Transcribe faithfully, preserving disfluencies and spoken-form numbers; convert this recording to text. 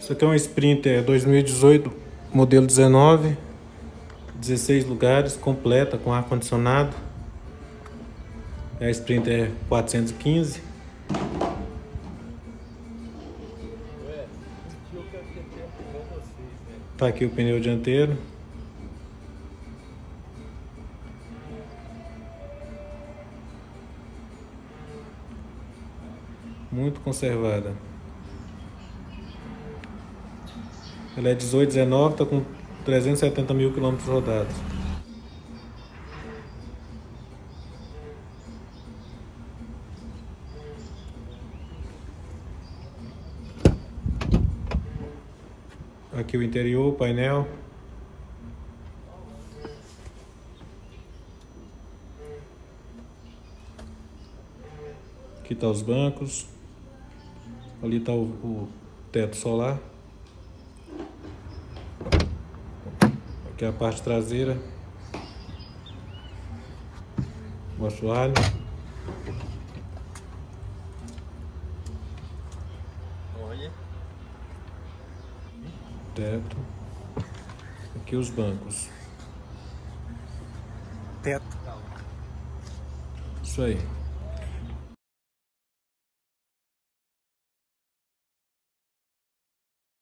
Isso aqui é um Sprinter dois mil e dezoito, modelo dezenove, dezesseis lugares, completa com ar-condicionado. É a Sprinter quatrocentos e quinze. Tá aqui o pneu dianteiro. Muito conservada. Ela é dezoito, dezenove, tá com trezentos e setenta mil quilômetros rodados. Aqui o interior, o painel. Aqui tá os bancos. Ali tá o, o teto solar. Aqui é a parte traseira. O assoalho. Olha. Teto. Aqui os bancos. Teto. Isso aí.